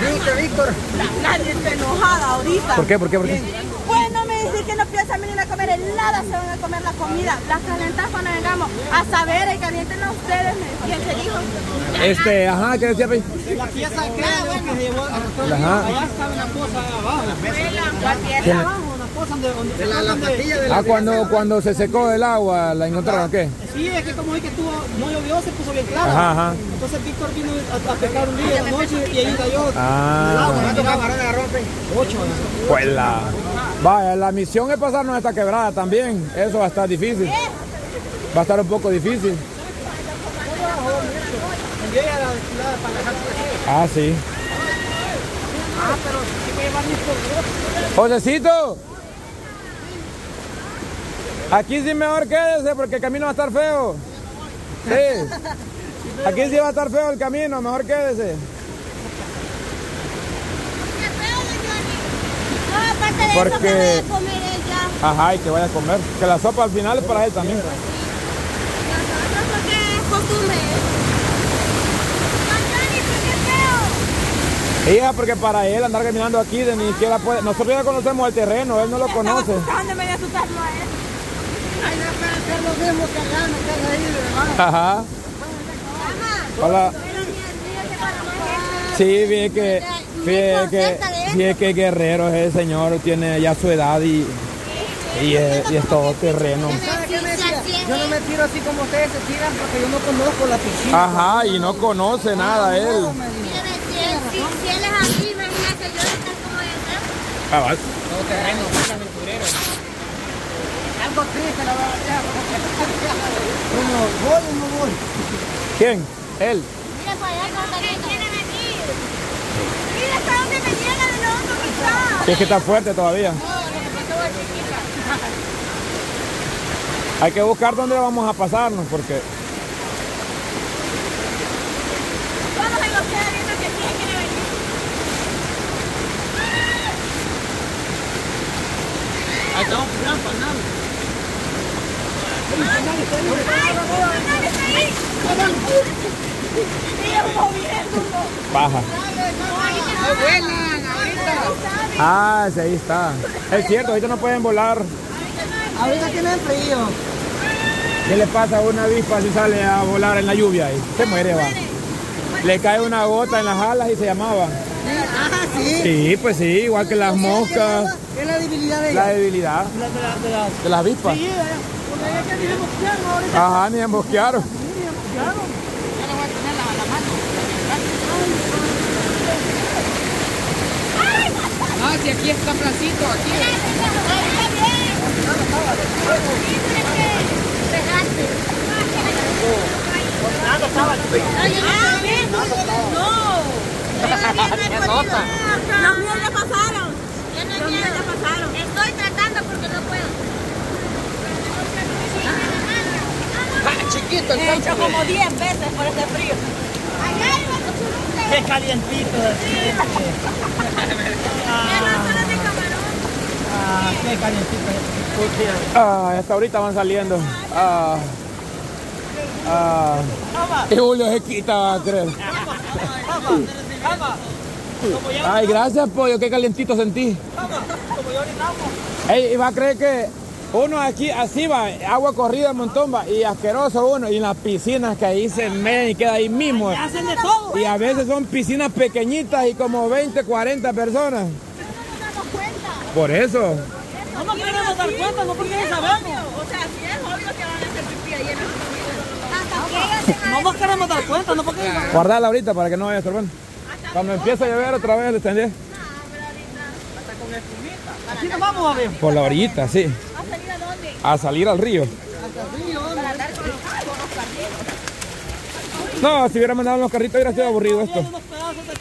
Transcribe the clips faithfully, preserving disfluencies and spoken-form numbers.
Víctor, Víctor. Nadie está enojada ahorita. ¿Por qué? ¿Por qué? ¿Por qué? Bueno, me dicen que no piensan venir a comer helada, se van a comer la comida. Las calentas cuando vengamos a saber y calienten a ustedes. ¿Quién se dijo? Este, ajá, ¿qué decía, Pei? La pieza que se llevó a Ajá. allá estaba una cosa abajo. La pieza abajo. De la, la patilla de la Ah, cuando, cuando se secó el agua, ¿la encontraron o qué? Sí, es que como es que estuvo, no llovió, se puso bien clara. Ajá, ajá. Entonces Víctor vino a, a pescar un día en la noche y ahí cayó. Ah. ¿Cuántos camarones agarró? Ocho. Pues la... Vaya, la misión es pasarnos esta quebrada también. Eso va a estar difícil. Va a estar un poco difícil. Ah, sí. Ah, pero sí me llevan mis correos. Josecito. Aquí sí mejor quédese porque el camino va a estar feo. Sí. Aquí sí va a estar feo el camino, mejor quédese. Porque... Ajá, y que vaya a comer. Que la sopa al final es para él también. Nosotros porque es costumbre. Hija, porque para él andar caminando aquí de ni siquiera puede... Nosotros ya conocemos el terreno, él no lo conoce. ¿Dónde me voy a asustarlo a él? Ay, no puede hacer lo mismo que allá, me queda ahí, ¿verdad? Ajá. Hola. Sí, vi que... Fíjate que, fíjate que guerrero es el señor, tiene ya su edad y, y, es, y es todo terreno. Yo no me tiro así como ustedes se tiran porque yo no conozco la piscina. Ajá, y no conoce nada él. Si él es así, imagínate yo estar como él. Ah, va. Todo terreno, más aventurero. Algo triste la verdad. Bueno, ¿voy o no voy? ¿Quién? Él. Mira para allá cuando quiere venir. Mira hasta dónde me llega de nuevo con mi casa. Es que está fuerte todavía. Hay que buscar dónde vamos a pasarnos porque... Vamos a negociar viendo que quién quiere venir. Ahí estamos tirando para nada. Baja. Ah, sí, ahí está. Es cierto, ahorita no pueden volar. Ahorita tienen frío. ¿Qué le pasa a una avispa si sale a volar en la lluvia? Ahí? Se muere, va. Le cae una gota en las alas y se llamaba. Ah, sí. Sí, pues sí, igual que las moscas. ¿Qué es la debilidad de ella? La debilidad La de, la, de las... de las avispas. Sí, porque ella que ni embosquearon ahorita. Ajá, ni embosquearon. Ni embosquearon. Ya le voy a tener la, la mano. Ah, si aquí está placito, aquí. Los míos ya pasaron. Los míos ya pasaron. Estoy tratando porque no puedo. Ah, chiquito el He hecho como diez veces por este frío. Allá iba con su luces. Qué calientito. Ah, qué calientito. Ah, hasta ahorita van saliendo. Ah, ah. Y Julio se quita, va a creer. Ay, gracias, pollo, qué calientito sentí. Ey, y va a creer que uno aquí, así va, agua corrida un montón, va, y asqueroso uno, y en las piscinas que ahí se meten y queda ahí mismo. Hacen de todo. Y a veces son piscinas pequeñitas y como veinte, cuarenta personas. Por eso. No nos queremos dar cuenta, no porque no sabemos. O sea, sí es obvio que van a hacer pipí ahí en la No nos queremos dar cuenta, no porque... Guardala ahorita para que no vaya a estorbar. Cuando empiece a llover otra vez, ¿le entendés? Aquí nos vamos a ver. Por la orillita, sí. ¿A salir a dónde? A salir al río. Para andar con los carritos. No, si hubiera mandado los carritos hubiera sido aburrido esto. Unos pedazos de...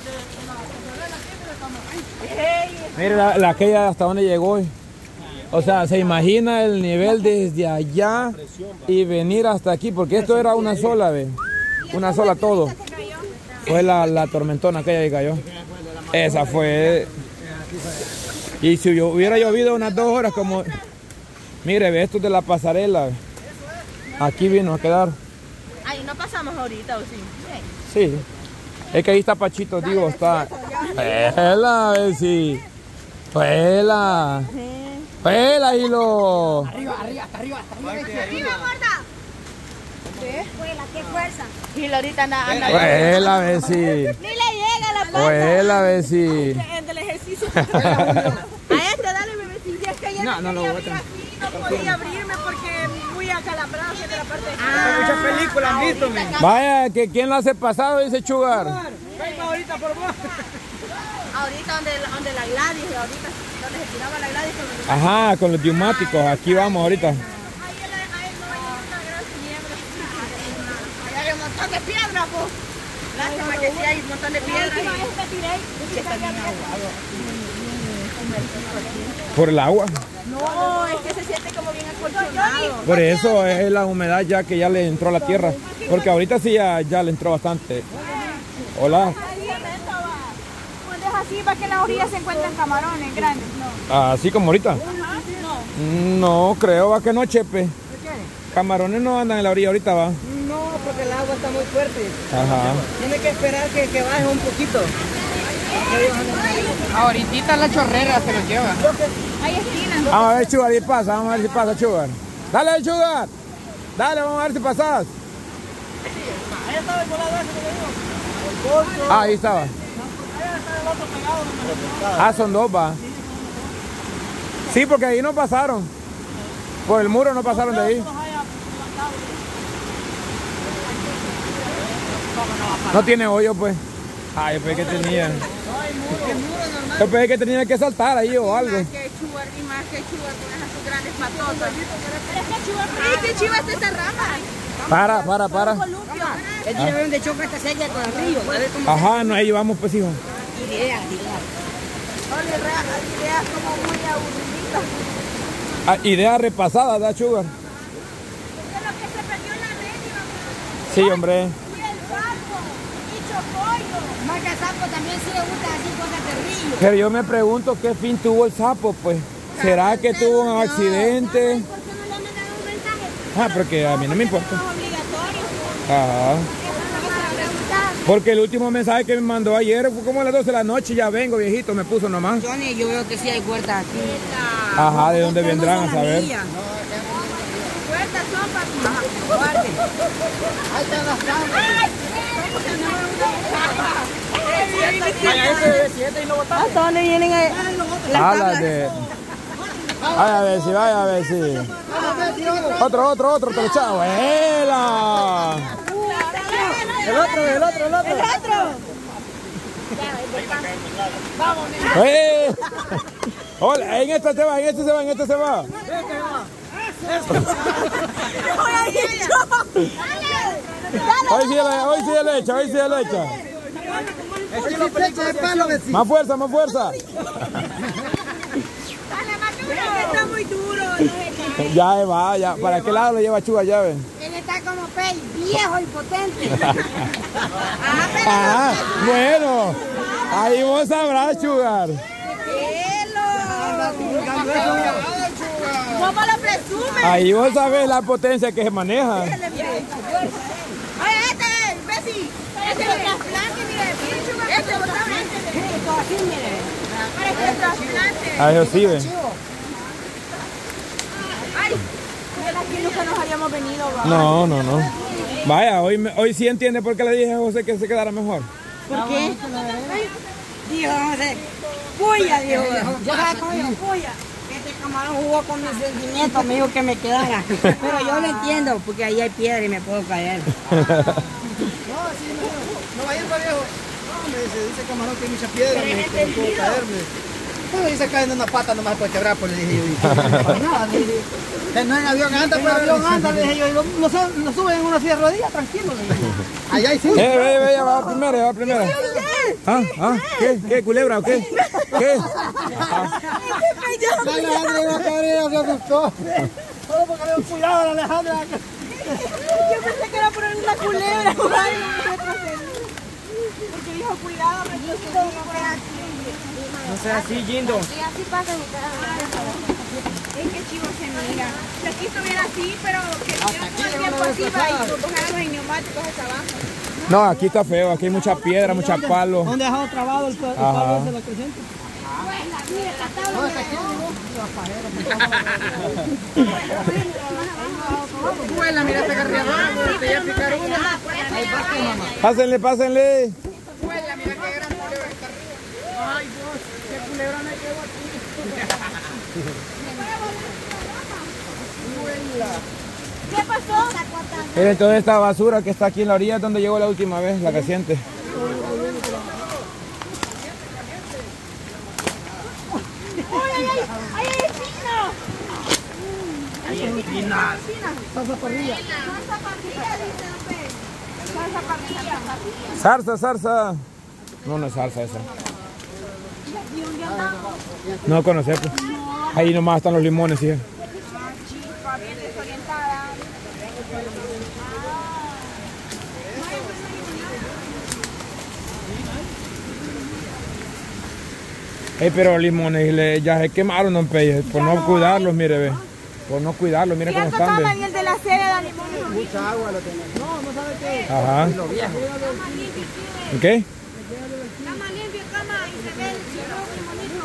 Mire la, la aquella hasta dónde llegó. O sea, se imagina el nivel desde allá y venir hasta aquí, porque esto era una sola vez. Una sola todo. Fue la, la tormentona aquella que cayó. Esa fue. Y si hubiera llovido unas dos horas como... Mire, ve, esto es de la pasarela. Aquí vino a quedar. Ay, no pasamos ahorita, ¿o sí? Sí. Es que ahí está Pachito, digo, está... Juela, a ver si. Juela. Juela, Hilo. Arriba, arriba, hasta arriba, hasta arriba. ¡Arriba, gorda! ¿Qué? Abuela, qué fuerza. Y ahorita anda, anda. Juela, a ver si. Ni le llega la panza. Juela, a ver si. En el ejercicio. A este, dale, bebecilla. Es que ayer No, no lo quería voy a abrir aquí, no podía abrirme porque muy acalambrado de la parte de Ah, muchas películas han visto, men. Vaya, que quién lo hace pasado, dice Chugar. Venga ahorita por vos. Ahorita donde, donde la Gladys, ahorita donde se tiraba la Gladys. Donde... Ajá, con los neumáticos. Aquí vamos ahorita. Ahí él, ahí no hay una gran niebla. Allá hay un montón de piedras, pues. Lástima que sí hay un montón de piedras. Por el agua. No, es que se siente como bien acolchonado. Por eso es la humedad ya que ya le entró a la tierra. Porque ahorita sí ya, ya le entró bastante. Hola. Cuando es así, va que en la orilla se encuentran camarones grandes, ¿no? Así como ahorita. No. No, creo va que no, Chepe. Camarones no andan en la orilla ahorita, va. No, porque el agua está muy fuerte. Ajá. Tiene que esperar que, que baje un poquito. Ahorita la chorrera se los lleva. Hay esquinas. Vamos a ver, Chugar, y pasa. Vamos a ver si pasa, Chugar. Dale, Chugar. Dale, vamos a ver si pasas. Ahí estaba el volador ese que le digo. Ah, ahí estaba. Allá está el otro pegado. Ah, son dos, va. Sí, porque ahí no pasaron. Por el muro no pasaron de ahí. No tiene hoyo, pues. Ay, yo pensé que tenía. Yo pensé que tenía que saltar ahí o algo. Y más que Chugar, y más que Chugar con esas sus grandes patotas. Pero es que Chugar, es que Chugar se derrama. Para, para, para. Él tiene ver donde choca esta serie con el río. A ver cómo. Ajá, no, ahí vamos, pues, hijo. Ideas, ideas. Oye, ideas como muy aburriditas. Ah, idea repasada, ¿da, Chugar? De lo que se perdió en la red, Sí, hombre. y el sapo, y chopollo. Más que el sapo también sí le gusta así cosas terribles. Pero yo me pregunto qué fin tuvo el sapo, pues. ¿Será que tuvo un accidente? ¿Por qué no le han mandado un mensaje? Ah, porque a mí no me importa. Es obligatorio. Ajá. Eso es lo para preguntar. Porque el último mensaje que me mandó ayer fue como a las doce de la noche. Ya vengo, viejito, me puso nomás. Johnny, yo veo que sí hay puertas aquí. Ajá, ¿de dónde vendrán a saber? Puertas son para Guarde. Ahí están las cámaras. ¿Hasta dónde vienen ahí? Ah, las de... Vaya a ver si, vaya a ver si. Otro, otro, otro, otro, chao. ¡Ela! El otro, el otro, el otro. ¡El otro! ¡Eh! Hola, en esta se va, en esta se va, en esta se va. Hoy sí le, hoy sí le echa, hoy sí le echa. Más fuerza, más fuerza. Está muy duro. Ya va, ya. ¿Para qué lado lo lleva Chuga llave? Él está como pez, viejo y potente. Ah, bueno. Ahí vos sabrás, Chugar. ¿Cómo lo presume? Ahí vos sabés la potencia que se maneja. Oye, este, Bessie, este lo trasplante, mire, este lo trasplante. Para que lo trasplante. Ah, eso sí, ve. Ay, aquí nunca nos habíamos venido, va. No, no, no. Vaya, hoy, me- hoy sí entiende por qué le dije a José que se quedara mejor. ¿Por qué? Dijo, José, puya, dijo. Yo sabía cómo dijo, puya. Este camarón jugó con mis sentimientos, me dijo que me quedara. Pero yo lo entiendo, porque ahí hay piedra y me puedo caer. No, sí, no, no vaya para viejo. No, me dice, dice camarón que hay mucha piedra, me dijo que no puedo caerme. Bueno, dice caen en una pata nomás puede quebrar, pues le dije yo. Y, nada, le dije. No en avión anda, pues. En avión anda, le dije yo. Y lo, lo, sub- lo suben en una silla de rodillas, tranquilo, le dije. Allá hay sí. Eh, ve, ve, ya va primero, ya va primero. Ah, ah, ¿qué? ¿Qué? ¿Culebra o qué? ¿Qué? La Alejandra iba a caer y ella se asustó. Solo porque le dio cuidado a la Alejandra. Yo pensé que era por una culebra, por ahí, porque dijo, cuidado, retrocedido, por aquí. No sea así, Gindo. Y así pasa mi cara. Es que chivo se mira. Si aquí estuviera así, pero que estuviera todo el tiempo así, va, y lo cojaron los neumáticos hasta abajo. No, No, aquí está feo, aquí hay mucha piedra, mucha palo. ¿Dónde ha dejado trabado el, el palo de la creciente? No, está aquí, Vuela, mira este carriabano, te ya picaron una. Pásenle, pásenle. Vuela, mira qué gran culebra está arriba. Ay, Dios, qué culebra me quedó aquí. ¿Qué pasó? Miren toda esta basura que está aquí en la orilla donde llegó la última vez, la reciente. ¡Ay, ay, espina! ¡Ay, espina! Salsa parrilla. Salsa parrilla, dice don Pedro. Salsa parrilla. Zarza, zarza. No, no es zarza esa. No conoces, pues. Ahí nomás están los limones, sí. Chica, bien desorientada. Hey, pero los limones le- ya se quemaron, don Pelle, por no cuidarlos, mire, ve. Por no cuidarlos, mire cómo ¿Cierto, están, cama? ve. Y el de la serie de limones. Mucha agua lo tenemos. No, no sabe qué. Ajá. Lo viejo. ¿Qué? Cama limpia, cama, y se ve el chirrón y bonito.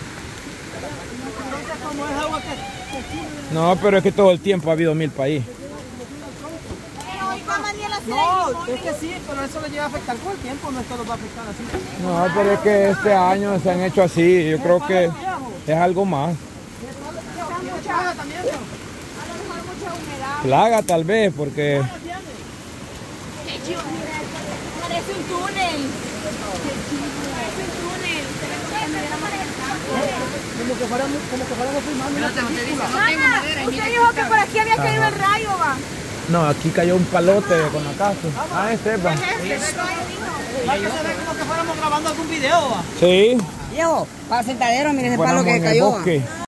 Como es agua que... No, pero es que todo el tiempo ha habido milpa ahí. Pero hoy cama ni en la serie de No, limones. es que sí, pero eso le llega a afectar con el tiempo, no es que lo va a afectar así. No, pero es que este año se han hecho así. Yo creo que es algo más. Mucha también, ¿no? A lo mejor mucha humedad. Plaga tal vez, porque... Parece un túnel. Parece un túnel. Se ve como que me viera más en el campo. Como que fuéramos, como que fuéramos filmando una película. Mamá, usted dijo que por aquí había caído el rayo, va. No, aquí cayó un palote con la casa. Ah, este va. Este, ¿verdad? Va que se ve como que fuéramos grabando algún video, va. Sí. Viejo, para el sentadero, mire ese Bueno, palo que en el cayó. va. bosque.